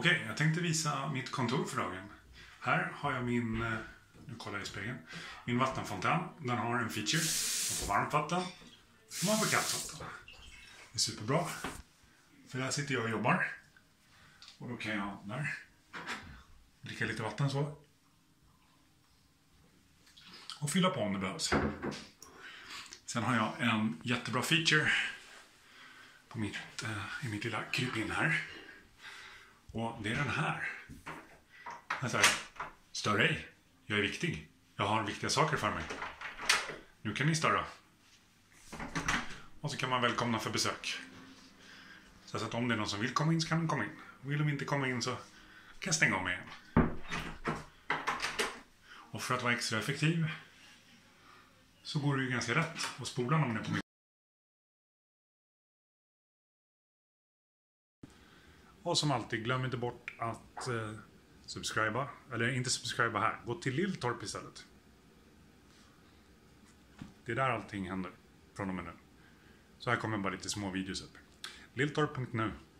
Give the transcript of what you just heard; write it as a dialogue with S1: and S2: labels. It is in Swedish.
S1: Okej, jag tänkte visa mitt kontor för dagen. Här har jag min, nu kollar jag i spegeln, min vattenfontän. Den har en feature. Man får varmt vatten och man får kallt vatten. Det är superbra. För här sitter jag och jobbar. Och då kan jag där dricka lite vatten så. Och fylla på om det behövs. Sen har jag en jättebra feature på i mitt lilla krypin här. Och det är den här. Stör ej. Jag är viktig. Jag har viktiga saker för mig. Nu kan ni störa. Och så kan man välkomna för besök. Så att om det är någon som vill komma in så kan de komma in. Vill de inte komma in så kan jag stänga om igen. Och för att vara extra effektiv så går det ju ganska rätt att spola när man är på mitt. Och som alltid, glöm inte bort att subscriba. Eller inte subscriba här. Gå till Lilltorp istället. Det är där allting händer från och med nu. Så här kommer bara lite små videos upp. Lilltorp.nu